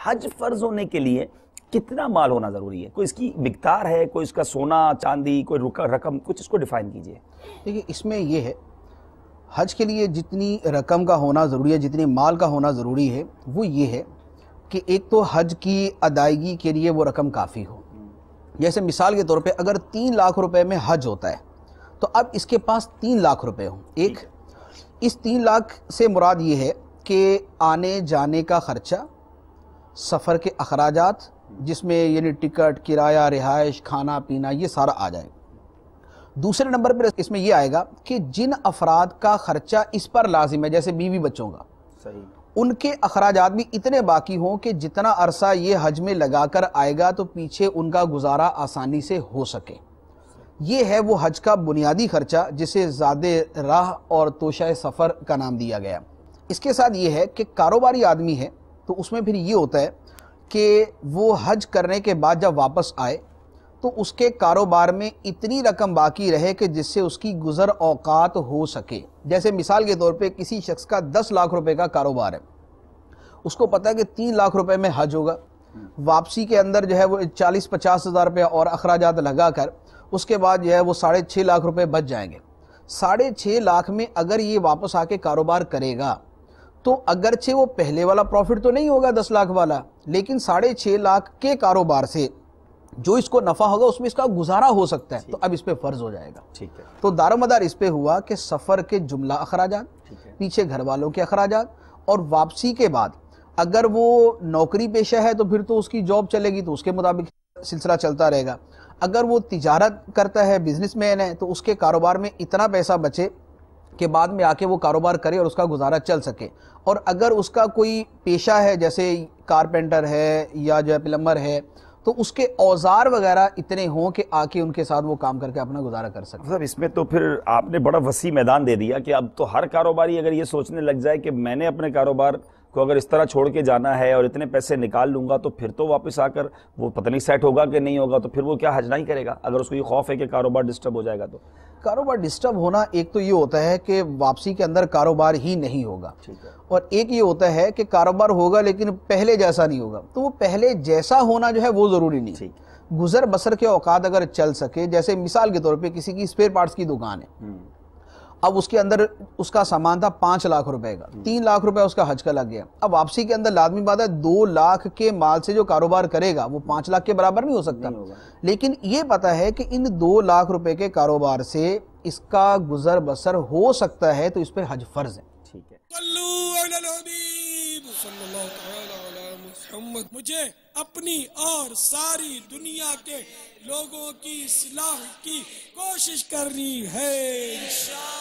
حج فرض ہونے کے لیے کتنا مال ہونا ضروری ہے؟ کوئی اس کی مقدار ہے، کوئی اس کا سونا چاندی، کوئی رقم، کچھ اس کو ڈیفائن کیجئے۔ دیکھیے اس میں یہ ہے، حج کے لیے جتنی رقم کا ہونا ضروری ہے، جتنی مال کا ہونا ضروری ہے، وہ یہ ہے کہ ایک تو حج کی ادائیگی کے لیے وہ رقم کافی ہو۔ جیسے مثال کے طور پہ اگر 3 لاکھ روپے میں حج ہوتا ہے تو اب اس کے پاس 3 لاکھ روپے ہوں۔ ایک اس 3 لاکھ سے مراد یہ ہے کہ آنے جانے کا خرچہ، سفر کے اخراجات جس میں یعنی ٹکٹ، کرایہ، رہائش، کھانا پینا، یہ سارا آ جائے۔ دوسرے نمبر پر اس میں یہ آئے گا کہ جن افراد کا خرچہ اس پر لازم ہے، جیسے بیوی بچوں کا، ان کے اخراجات بھی اتنے باقی ہوں کہ جتنا عرصہ یہ حج میں لگا کر آئے گا تو پیچھے ان کا گزارا آسانی سے ہو سکے۔ یہ ہے وہ حج کا بنیادی خرچہ جسے زاد راہ اور توشہ سفر کا نام دیا گیا۔ اس کے ساتھ یہ ہے کہ کاروباری آدمی ہے تو اس میں پھر یہ ہوتا ہے کہ وہ حج کرنے کے بعد جب واپس آئے تو اس کے کاروبار میں اتنی رقم باقی رہے کہ جس سے اس کی گزر اوقات ہو سکے۔ جیسے مثال کے طور پہ کسی شخص کا 10 لاکھ روپے کا کاروبار ہے، اس کو پتہ ہے کہ 3 لاکھ روپے میں حج ہوگا، واپسی کے اندر جو ہے وہ 40-50 ہزار روپے اور اخراجات لگا کر اس کے بعد جو ہے وہ 6.5 لاکھ روپے بچ جائیں گے۔ 6.5 لاکھ میں اگر یہ واپس آ کے کاروبار کرے گا تو اگرچہ وہ پہلے والا پروفٹ تو نہیں ہوگا 10 لاکھ والا، لیکن 6.5 لاکھ کے کاروبار سے جو اس کو نفع ہوگا اس میں اس کا گزارا ہو سکتا ہے، تو اب اس پہ فرض ہو جائے گا۔ تو دار و مدار اس پہ ہوا کہ سفر کے جملہ اخراجات، پیچھے گھر والوں کے اخراجات، اور واپسی کے بعد اگر وہ نوکری پیشہ ہے تو پھر تو اس کی جاب چلے گی تو اس کے مطابق سلسلہ چلتا رہے گا۔ اگر وہ تجارت کرتا ہے، بزنس مین ہے، تو اس کے کاروبار میں اتنا پیسہ بچے کہ بعد میں آ کے وہ کاروبار کرے اور اس کا گزارا چل سکے۔ اور اگر اس کا کوئی پیشہ ہے جیسے کارپینٹر ہے یا جو ہے پلمبر ہے تو اس کے اوزار وغیرہ اتنے ہوں کہ آ کے ان کے ساتھ وہ کام کر کے اپنا گزارا کر سکتے۔ مطلب اس میں تو پھر آپ نے بڑا وسیع میدان دے دیا کہ اب تو ہر کاروباری اگر یہ سوچنے لگ جائے کہ میں نے اپنے کاروبار کو اگر اس طرح چھوڑ کے جانا ہے اور اتنے پیسے نکال لوں گا تو پھر تو واپس آ کر وہ پتہ نہیں سیٹ ہوگا کہ نہیں ہوگا، تو پھر وہ کیا حج نہیں کرے گا اگر اس کو یہ خوف ہے کہ کاروبار ڈسٹرب ہو جائے گا؟ تو کاروبار ڈسٹرب ہونا ایک تو یہ ہوتا ہے کہ واپسی کے اندر کاروبار ہی نہیں ہوگا، اور ایک یہ ہوتا ہے کہ کاروبار ہوگا لیکن پہلے جیسا نہیں ہوگا۔ تو وہ پہلے جیسا ہونا جو ہے وہ ضروری نہیں، گزر بسر کے اوقات اگر چل سکے۔ جیسے مثال کے طور پہ کسی کی اسپیئر پارٹس کی دکان ہے، اب اس کے اندر اس کا سامان تھا 5 لاکھ روپے کا، 3 لاکھ روپے اس کا حج کا لگ گیا۔ اب واپسی کے اندر لازمی بات ہے 2 لاکھ کے مال سے جو کاروبار کرے گا وہ 5 لاکھ کے برابر نہیں ہو سکتا، لیکن یہ پتہ ہے کہ ان 2 لاکھ روپے کے کاروبار سے اس کا گزر بسر ہو سکتا ہے، تو اس پہ حج فرض ہے۔ ٹھیک ہے۔ مجھے اپنی اور ساری دنیا کے لوگوں کی اصلاح کی کوشش کرنی ہے۔